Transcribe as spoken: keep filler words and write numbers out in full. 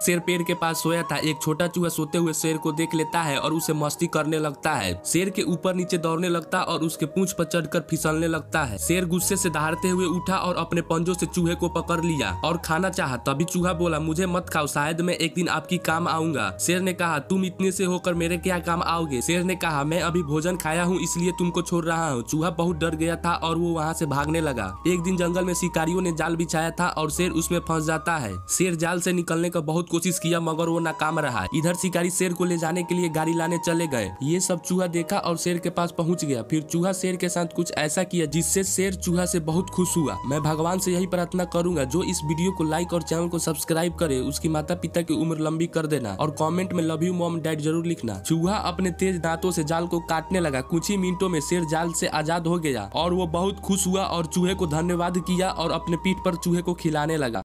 शेर पेड़ के पास सोया था। एक छोटा चूहा सोते हुए शेर को देख लेता है और उसे मस्ती करने लगता है। शेर के ऊपर नीचे दौड़ने लगता और उसके पूंछ पर चढ़कर फिसलने लगता है। शेर गुस्से से दहाड़ते हुए उठा और अपने पंजों से चूहे को पकड़ लिया और खाना चाहा। तभी चूहा बोला, मुझे मत खाओ, शायद मैं एक दिन आपकी काम आऊंगा। शेर ने कहा, तुम इतने से होकर मेरे क्या काम आओगे? शेर ने कहा, मैं अभी भोजन खाया हूँ इसलिए तुमको छोड़ रहा हूँ। चूहा बहुत डर गया था और वो वहाँ से भागने लगा। एक दिन जंगल में शिकारियों ने जाल बिछाया था और शेर उसमें फंस जाता है। शेर जाल से निकलने का बहुत कोशिश किया मगर वो नाकाम रहा। इधर शिकारी शेर को ले जाने के लिए गाड़ी लाने चले गए। ये सब चूहा देखा और शेर के पास पहुंच गया। फिर चूहा शेर के साथ कुछ ऐसा किया जिससे शेर चूहा से बहुत खुश हुआ। मैं भगवान से यही प्रार्थना करूंगा, जो इस वीडियो को लाइक और चैनल को सब्सक्राइब करे उसकी माता पिता की उम्र लंबी कर देना और कमेंट में लव यू मॉम डैड जरूर लिखना। चूहा अपने तेज दांतों से जाल को काटने लगा। कुछ ही मिनटों में शेर जाल से आजाद हो गया और वो बहुत खुश हुआ और चूहे को धन्यवाद किया और अपने पीठ पर चूहे को खिलाने लगा।